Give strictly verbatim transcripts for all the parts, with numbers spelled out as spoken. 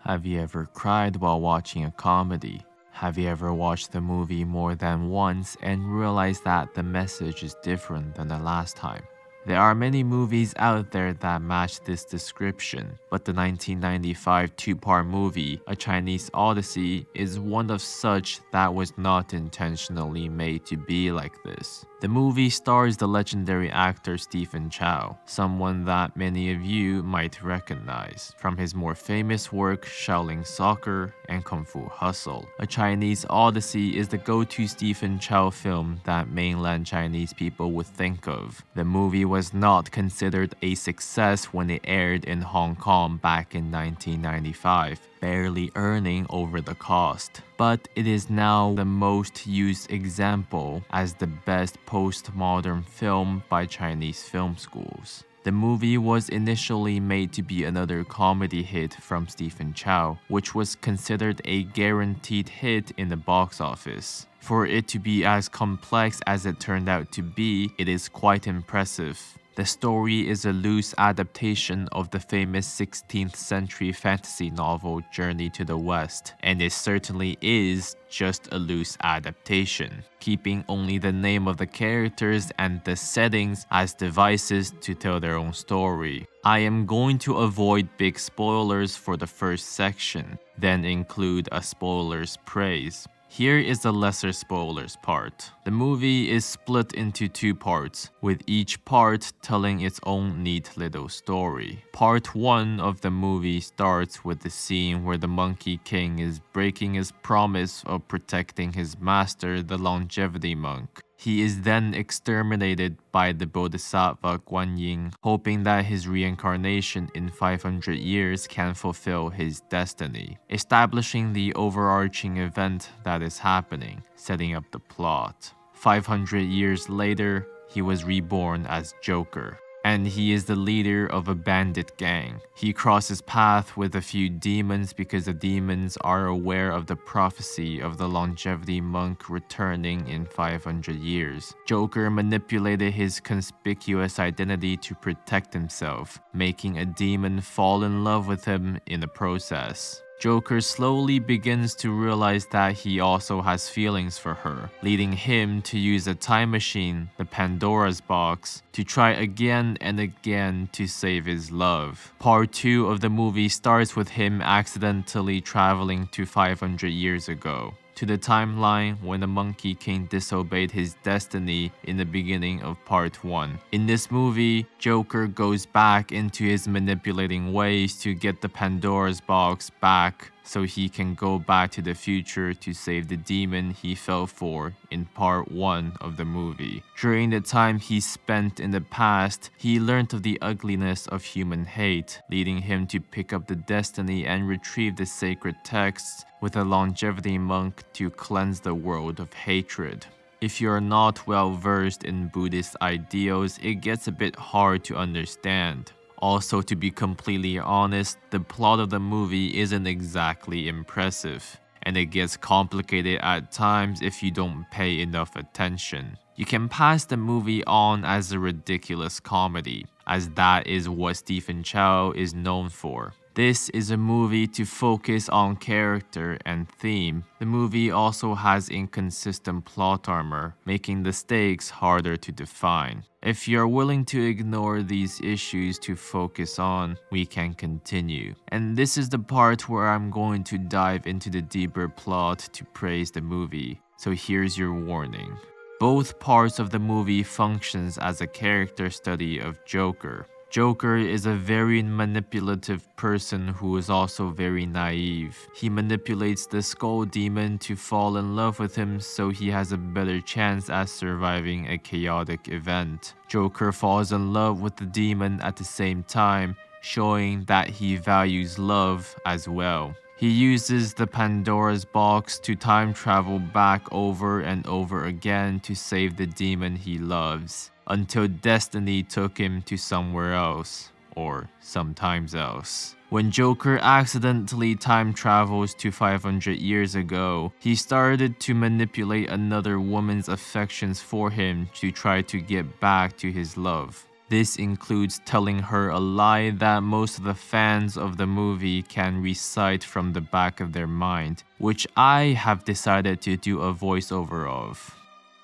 Have you ever cried while watching a comedy? Have you ever watched the movie more than once and realized that the message is different than the last time? There are many movies out there that match this description, but the nineteen ninety-five two-part movie, A Chinese Odyssey, is one of such that was not intentionally made to be like this. The movie stars the legendary actor Stephen Chow, someone that many of you might recognize from his more famous work Shaolin Soccer and Kung Fu Hustle. A Chinese Odyssey is the go-to Stephen Chow film that mainland Chinese people would think of. The movie was not considered a success when it aired in Hong Kong back in nineteen ninety-five, barely earning over the cost. But it is now the most used example as the best postmodern film by Chinese film schools. The movie was initially made to be another comedy hit from Stephen Chow, which was considered a guaranteed hit in the box office. For it to be as complex as it turned out to be, it is quite impressive. The story is a loose adaptation of the famous sixteenth century fantasy novel Journey to the West, and it certainly is just a loose adaptation, keeping only the name of the characters and the settings as devices to tell their own story. I am going to avoid big spoilers for the first section, then include a spoiler's praise. Here is the lesser spoilers part. The movie is split into two parts, with each part telling its own neat little story. Part one of the movie starts with the scene where the Monkey King is breaking his promise of protecting his master, the longevity monk. He is then exterminated by the Bodhisattva Guan Yin, hoping that his reincarnation in five hundred years can fulfill his destiny, establishing the overarching event that is happening, setting up the plot. five hundred years later, he was reborn as Joker, and he is the leader of a bandit gang. He crosses paths with a few demons because the demons are aware of the prophecy of the longevity monk returning in five hundred years. Joker manipulated his conspicuous identity to protect himself, making a demon fall in love with him in the process. Joker slowly begins to realize that he also has feelings for her, leading him to use a time machine, the Pandora's box, to try again and again to save his love. Part two of the movie starts with him accidentally traveling to five hundred years ago, to the timeline when the Monkey King disobeyed his destiny in the beginning of part one. In this movie, Joker goes back into his manipulating ways to get the Pandora's box back so he can go back to the future to save the demon he fell for in part one of the movie. During the time he spent in the past, he learned of the ugliness of human hate, leading him to pick up the destiny and retrieve the sacred texts with a longevity monk to cleanse the world of hatred. If you're not well versed in Buddhist ideals, it gets a bit hard to understand. Also, to be completely honest, the plot of the movie isn't exactly impressive, and it gets complicated at times if you don't pay enough attention. You can pass the movie on as a ridiculous comedy, as that is what Stephen Chow is known for. This is a movie to focus on character and theme. The movie also has inconsistent plot armor, making the stakes harder to define. If you're willing to ignore these issues to focus on, we can continue. And this is the part where I'm going to dive into the deeper plot to praise the movie. So here's your warning. Both parts of the movie functions as a character study of Joker. Joker is a very manipulative person who is also very naive. He manipulates the Skull Demon to fall in love with him so he has a better chance at surviving a chaotic event. Joker falls in love with the demon at the same time, showing that he values love as well. He uses the Pandora's box to time travel back over and over again to save the demon he loves, until destiny took him to somewhere else, or sometimes else. When Joker accidentally time travels to five hundred years ago, he started to manipulate another woman's affections for him to try to get back to his love. This includes telling her a lie that most of the fans of the movie can recite from the back of their mind, which I have decided to do a voiceover of.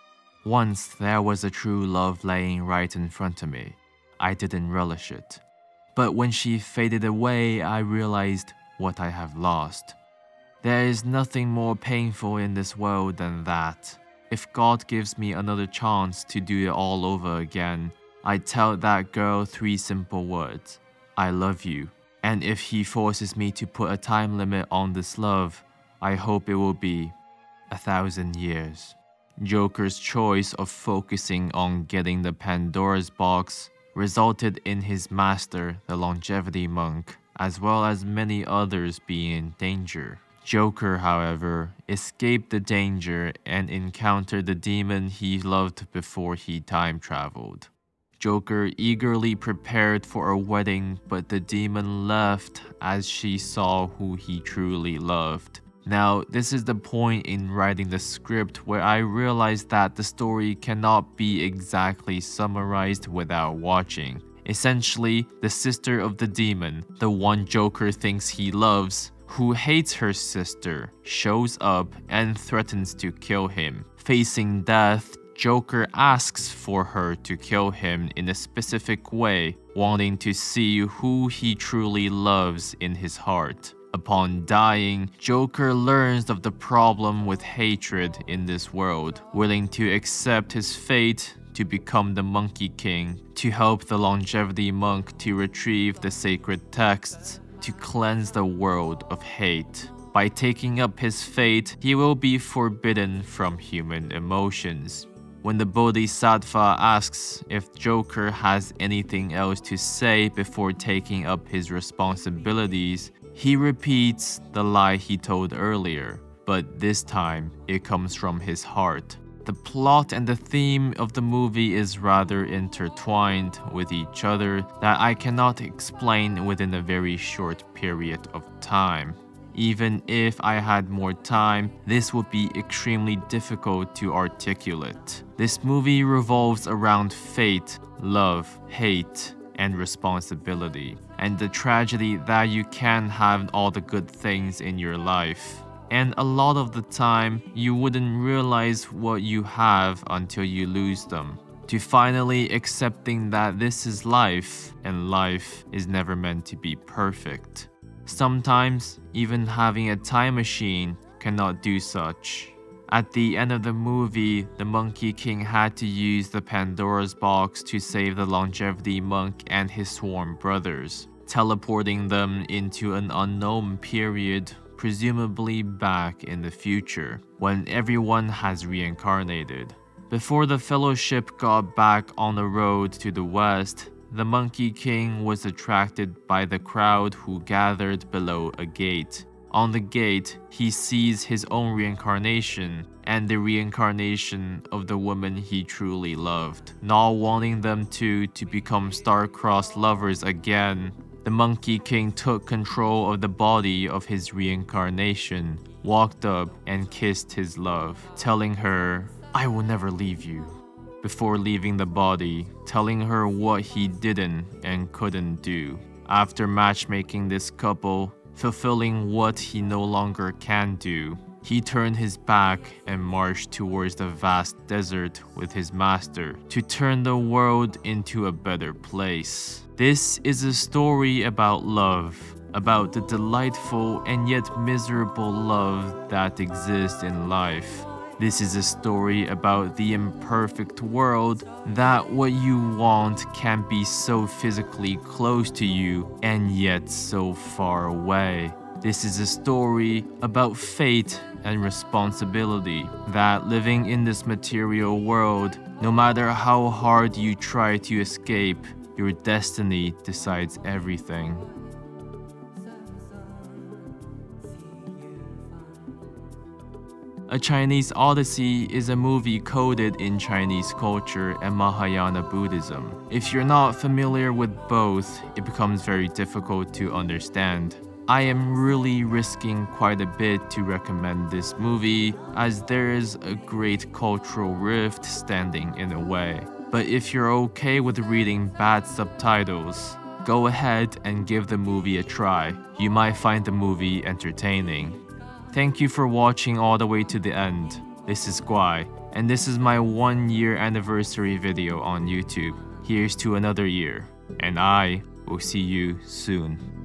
Once there was a true love laying right in front of me. I didn't relish it. But when she faded away, I realized what I have lost. There is nothing more painful in this world than that. If God gives me another chance to do it all over again, I tell that girl three simple words. I love you. And if he forces me to put a time limit on this love, I hope it will be a thousand years. Joker's choice of focusing on getting the Pandora's box resulted in his master, the longevity monk, as well as many others being in danger. Joker, however, escaped the danger and encountered the demon he loved before he time traveled. Joker eagerly prepared for a wedding, but the demon left as she saw who he truly loved. Now, this is the point in writing the script where I realized that the story cannot be exactly summarized without watching. Essentially, the sister of the demon, the one Joker thinks he loves, who hates her sister, shows up and threatens to kill him. Facing death, Joker asks for her to kill him in a specific way, wanting to see who he truly loves in his heart. Upon dying, Joker learns of the problem with hatred in this world, willing to accept his fate to become the Monkey King, to help the longevity monk to retrieve the sacred texts, to cleanse the world of hate. By taking up his fate, he will be forbidden from human emotions. When the Bodhisattva asks if Joker has anything else to say before taking up his responsibilities, he repeats the lie he told earlier, but this time it comes from his heart. The plot and the theme of the movie is rather intertwined with each other that I cannot explain within a very short period of time. Even if I had more time, this would be extremely difficult to articulate. This movie revolves around fate, love, hate, and responsibility, and the tragedy that you can't have all the good things in your life. And a lot of the time, you wouldn't realize what you have until you lose them. To finally accepting that this is life, and life is never meant to be perfect. Sometimes, even having a time machine cannot do such. At the end of the movie, the Monkey King had to use the Pandora's box to save the longevity monk and his sworn brothers, teleporting them into an unknown period, presumably back in the future, when everyone has reincarnated. Before the Fellowship got back on the road to the west, the Monkey King was attracted by the crowd who gathered below a gate. On the gate, he sees his own reincarnation and the reincarnation of the woman he truly loved. Not wanting them two to become star-crossed lovers again, the Monkey King took control of the body of his reincarnation, walked up and kissed his love, telling her, "I will never leave you," before leaving the body, telling her what he didn't and couldn't do. After matchmaking this couple, fulfilling what he no longer can do, he turned his back and marched towards the vast desert with his master to turn the world into a better place. This is a story about love, about the delightful and yet miserable love that exists in life. This is a story about the imperfect world, that what you want can be so physically close to you and yet so far away. This is a story about fate and responsibility, that living in this material world, no matter how hard you try to escape, your destiny decides everything. A Chinese Odyssey is a movie coded in Chinese culture and Mahayana Buddhism. If you're not familiar with both, it becomes very difficult to understand. I am really risking quite a bit to recommend this movie, as there is a great cultural rift standing in the way. But if you're okay with reading bad subtitles, go ahead and give the movie a try. You might find the movie entertaining. Thank you for watching all the way to the end. This is Guai, and this is my one year anniversary video on YouTube. Here's to another year, and I will see you soon.